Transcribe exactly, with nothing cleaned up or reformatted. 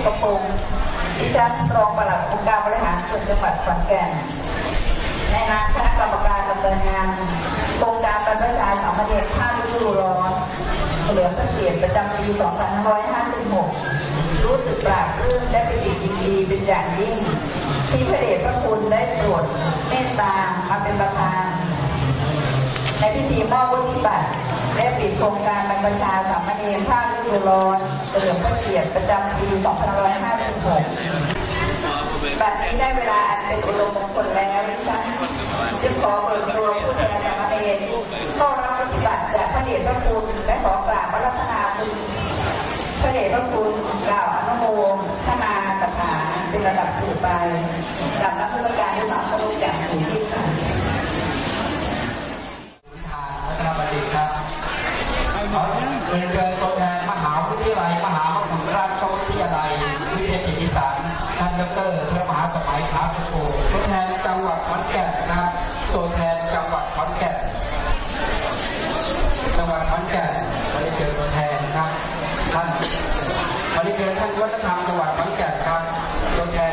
กพงศ์ดิฉันรองปลัดองค์การบริหารส่วนจังหวัดขอนแก่นในนามคณะกรรมการดำเนินงานโครงการบรรพชาสามเณรภาคฤดูร้อนเฉลิมพระเกียรติประจำปี สองพันห้าร้อยห้าสิบหก รู้สึกปราบปลื้มและปิติยินดีเป็นอย่างยิ่งที่พระเดชพระคุณได้โปรดเมตตามาเป็นประธานในพิธีมอบวุฒิบัตรและปิดโครงการบรรพชาสามเณรภาคฤดูร้อนเฉลิมพระเกียรติประจำปี สองพันห้าร้อยห้าสิบหก บัดนี้ได้เวลาอันเป็นอุดมมงคลแล้วดิฉันจึงขอเปิดตัวผู้แทนสามเณรเข้ารับปฏิบัติจากพระเดชพระคุณและขอกราบพระรัตนาคุณพระเดชพระคุณกล่าวอนุโมทนาคาถาเป็นระดับสืบไปกับนักวิชาการที่ทำให้รู้อย่างสูงยิ่งค่ะทางพระบัณฑิตครับขอเรียนเชิญตัวแทนมหาวิทยาลัยมหามกุฏราชวิทยาลัยวิทยาศาสตร์อีสานท่านดร.พระมหาสมัยท้าวสุโขตัวแทนจังหวัดขอนแก่นนะครับตัวแทนจังหวัดขอนแก่นจังหวัดขอนแก่นขอเรียนเชิญตัวแทนครับท่านขอเรียนเชิญท่านวัฒนธรรมจังหวัดขอนแก่นครับตัวแทน